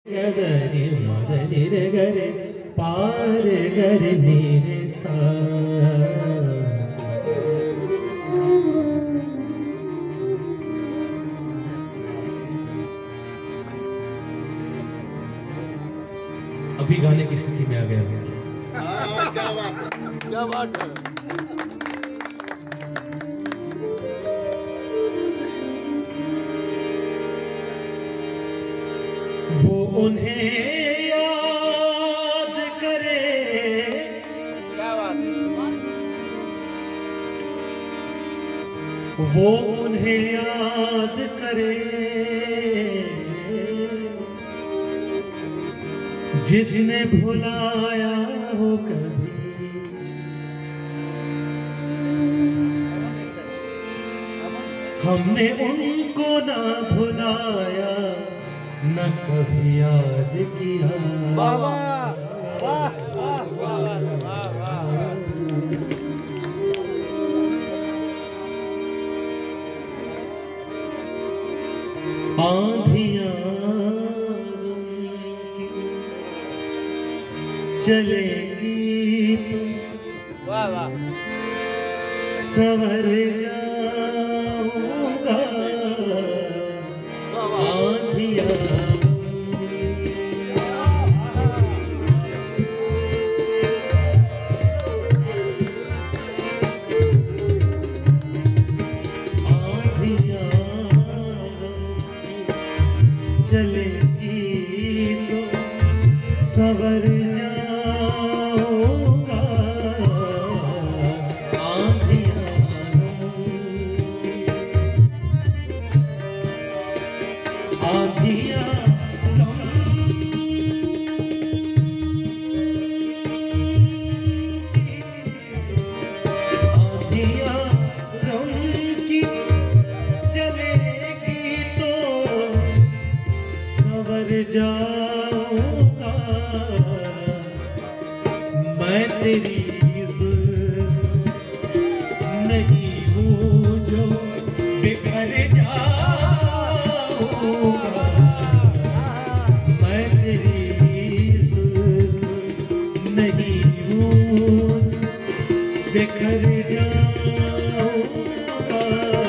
गरे मदनि रे गरे पार गरे नीरे सा। अभी गाने की स्थिति में आ गया। क्या बात है। वो उन्हें याद करे, क्या बात है। वो उन्हें याद करे जिसने भुलाया हो कभी। हमने उनको ना भुलाया न कभी याद किया। वाह वाह वाह वाह वाह वाह वाह। आंधियां चलेगी तो वाह वाह। संवर जाऊंगा। आंधियां चलेगी तो संवर जाऊंगा। आंधियां आंधियां आंधियां गम की चलेगी तो संवर जाऊंगा। मैं तेरी जुल्फ नहीं हूँ जो बिखर जाऊंगा। मैं तेरी जुल्फ नहीं हूँ बिखर जाऊंगा।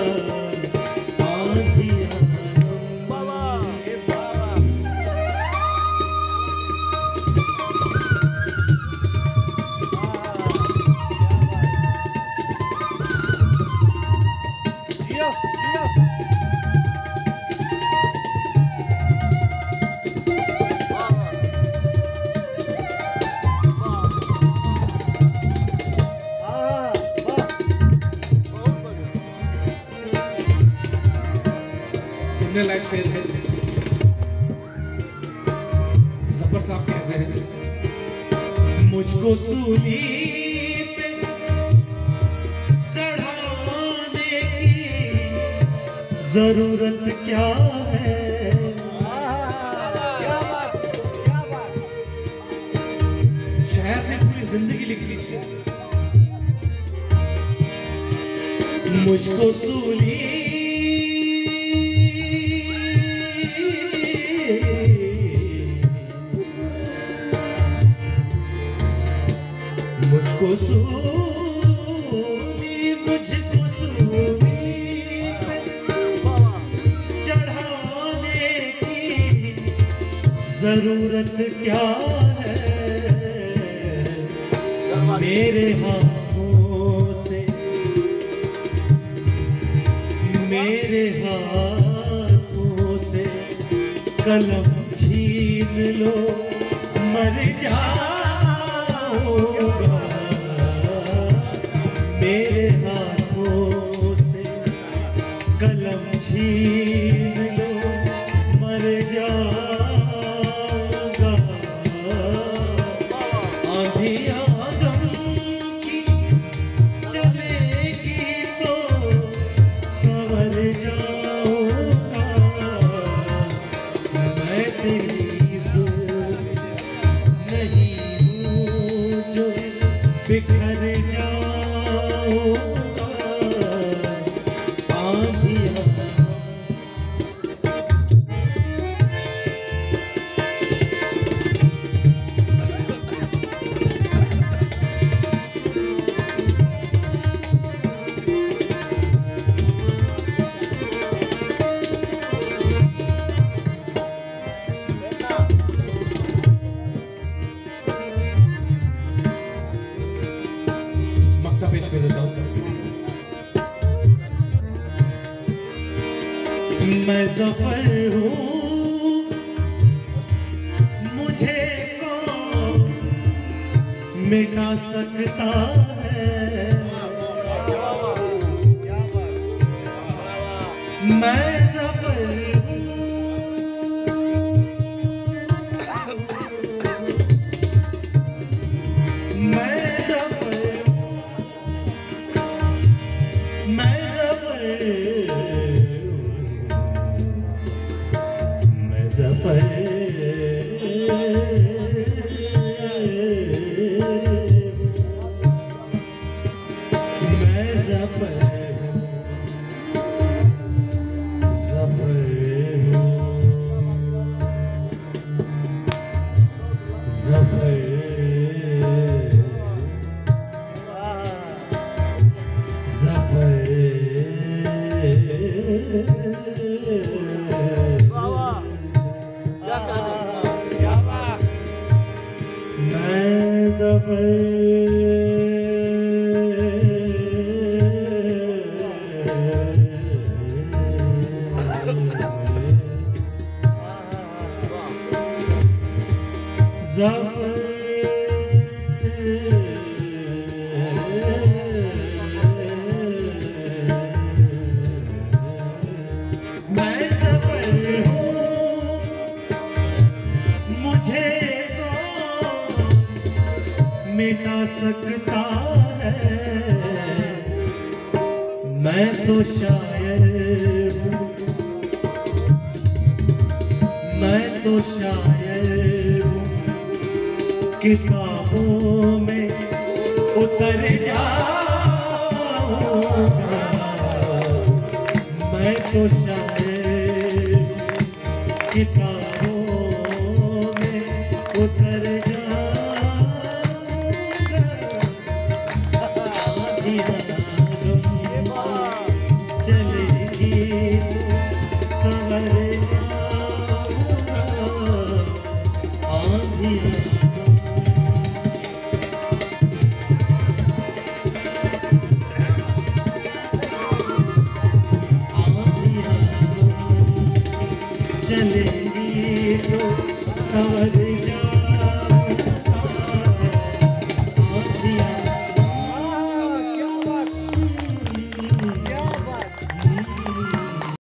आंधियां सुनने लायक शेर है। जफर साहब कहते हैं, मुझको सूली पे चढ़ाने की जरूरत क्या है। शायर ने पूरी जिंदगी लिख ली है। मुझको सूली मुझको सूली चढ़ाने की जरूरत क्या है। मेरे हाथों से कलम छीन लो मर जाऊंगा। मेरे हाथों से कलम छीन लो मर जाऊंगा। आंधियां गम की चलेगी तो संवर जाऊंगा। मैं तेरी जुल्फ नहीं हूँ जो बिखर जाऊंगा। ज़फ़र हूँ, मुझे कौन मिटा सकता है। मैं ज़फ़र मिटा सकता है। मैं तो शायर हूँ, मैं तो शायर हूँ, किताबों में उतर जाऊंगा। मैं तो शायर हूँ, किताबों में उतर चलेगी तो सवर